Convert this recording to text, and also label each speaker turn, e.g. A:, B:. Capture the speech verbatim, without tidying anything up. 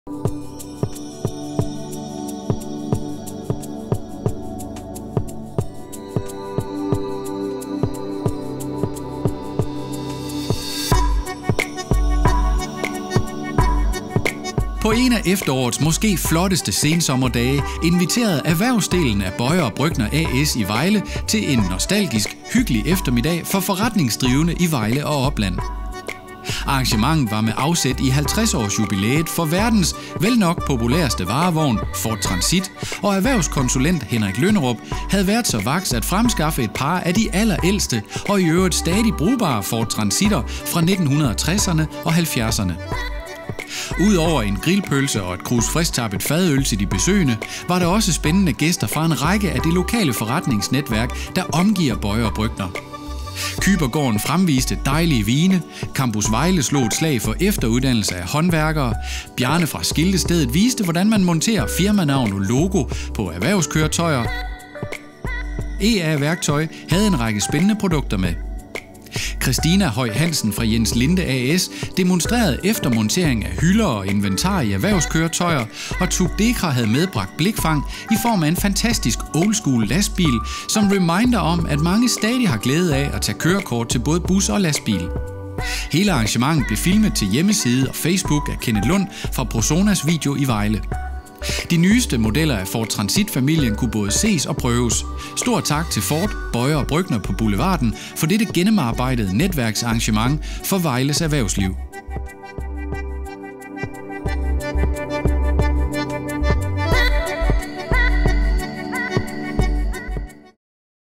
A: På en af efterårets måske flotteste sensommerdage inviterede erhvervsdelen af Boyer og Brøchner A S i Vejle til en nostalgisk, hyggelig eftermiddag for forretningsdrivende i Vejle og Opland. Arrangementet var med afsæt i halvtreds års jubilæet for verdens vel nok populærste varevogn, Ford Transit, og erhvervskonsulent Henrik Lønnerup havde været så vaks at fremskaffe et par af de allerældste og i øvrigt stadig brugbare Ford Transitter fra nitten tresserne og halvfjerdserne. Udover en grillpølse og et krus frisktappet fadøl til de besøgende, var der også spændende gæster fra en række af det lokale forretningsnetværk, der omgiver Boyer og Brøchner. Kybergården fremviste dejlige vine, Campus Vejle slog et slag for efteruddannelse af håndværkere, Bjarne fra Skiltestedet viste, hvordan man monterer firmanavn og logo på erhvervskøretøjer. E A-værktøj havde en række spændende produkter med. Christina Høj Hansen fra Jens Linde A S demonstrerede eftermontering af hylder og inventar i erhvervskøretøjer, og Tubdekra havde medbragt blikfang i form af en fantastisk oldschool lastbil, som reminder om, at mange stadig har glæde af at tage kørekort til både bus og lastbil. Hele arrangementet blev filmet til hjemmeside og Facebook af Kenneth Lund fra Prosonas Video i Vejle. De nyeste modeller af Ford Transit-familien kunne både ses og prøves. Stor tak til Ford, Boyer og Brøchner på Boulevarden for dette gennemarbejdede netværksarrangement for Vejles erhvervsliv.